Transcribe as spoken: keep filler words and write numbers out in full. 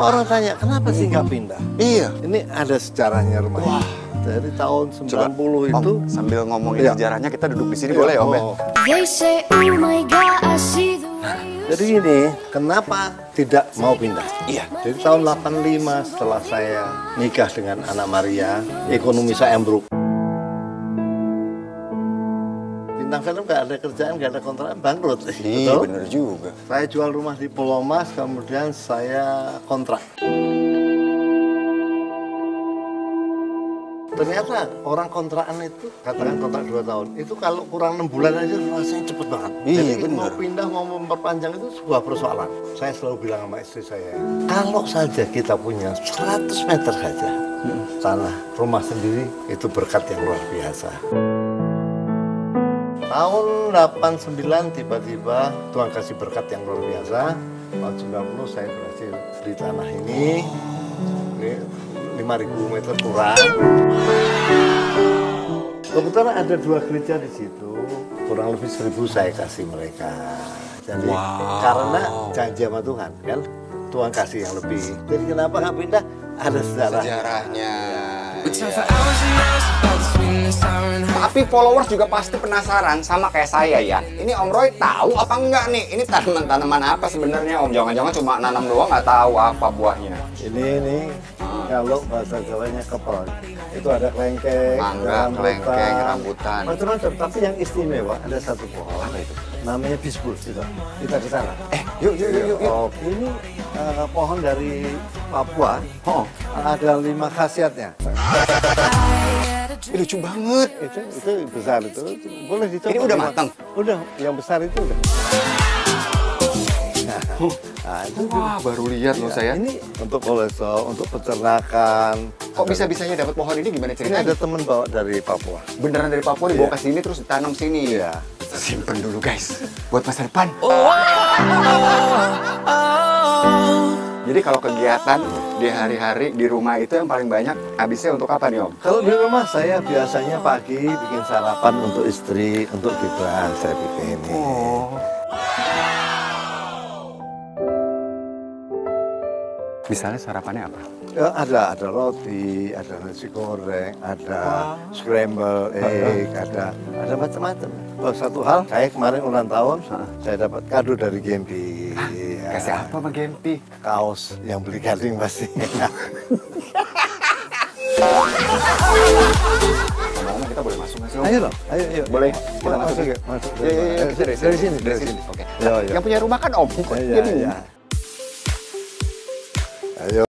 Orang tanya, kenapa sih nggak pindah? Iya. Ini ada sejarahnya rumah. Wah. Dari tahun sembilan puluh Coba, itu. Om, sambil ngomongin iya. sejarahnya, kita duduk di sini Iya, boleh ya, Om? Ya? oh. They say, oh my God, I see the way you Jadi ini, kenapa tidak mau pindah? Iya. Jadi tahun delapan puluh lima setelah saya nikah dengan anak Maria, ekonomi saya ambruk. Bintang film nggak ada kerjaan, nggak ada kontrakan, bangkrut. Iya, bener juga. Saya jual rumah di Pulau Mas, kemudian saya kontrak. Ternyata orang kontrakan itu, katakan kontrak dua tahun, itu kalau kurang enam bulan aja rasanya cepet banget. Iya, Jadi bener. mau pindah, mau memperpanjang itu sebuah persoalan. Saya selalu bilang sama istri saya, kalau saja kita punya seratus meter saja tanah rumah sendiri, itu berkat yang luar biasa. Tahun delapan puluh sembilan tiba-tiba Tuhan kasih berkat yang luar biasa. Tahun sembilan puluh saya berhasil beli tanah ini. Ini lima ribu meter kurang. Kebetulan ada dua gereja di situ. Kurang lebih seribu saya kasih mereka. Jadi Wow. karena janji sama Tuhan kan. Tuhan kasih yang lebih. Jadi kenapa nggak pindah? Ada sejarah. Sejarahnya. Iya. Tapi followers juga pasti penasaran sama kayak saya ya. Ini Om Roy tahu apa enggak nih? Ini tanaman-tanaman apa sebenarnya Om? Jangan-jangan cuma nanam doang nggak tahu apa buahnya. Ini ini kalau bahasa Jawanya kepel. Itu ada kelengkeng, Mangga, kelengkeng, rambutan. macam-macam. Tapi yang istimewa ada satu pohon. Apa itu? Namanya bisbul. Kita kita ke sana. Eh, yuk, yuk, yuk, yuk. yuk. Oh, ini uh, pohon dari Papua. Oh, Ada lima khasiatnya. ini lucu banget. Itu itu besar itu. Boleh dicoba. Ini udah Mas. matang? Udah, yang besar itu udah. Nah, itu Wah, baru lihat loh saya. Ini untuk kolesterol, untuk peternakan. Kok bisa-bisanya dapat pohon ini gimana Ini ceritanya? ada temen bawa dari Papua. Beneran dari Papua dibawa Iya. ke sini terus ditanam sini. Iya. Simpen dulu guys, buat masa depan. Jadi kalau kegiatan di hari-hari di rumah itu yang paling banyak habisnya untuk apa nih Om? Kalau di rumah saya biasanya pagi bikin sarapan untuk istri, untuk Gibran saya bikin ini. Oh. Misalnya sarapannya apa? Ya, ada ada roti, ada nasi goreng, ada scramble egg, ada ada macam-macam. Oh, satu hal, saya kemarin ulang tahun, saya dapat kado dari Gempi. Ya, Kasih apa sama Gempi? kaos yang beli gading pasti. Ngomong-ngomong kita boleh masuk nggak sih Om? Ayo loh, ayo, ayo. Boleh, kita masuk masuk ya? ya? Masuk. Iya, iya, iya. Dari, dari sini, dari sini. Oke. Ya, ya. Yang punya rumah kan Om. Kok Iya, dia bingung? iya. Ayo.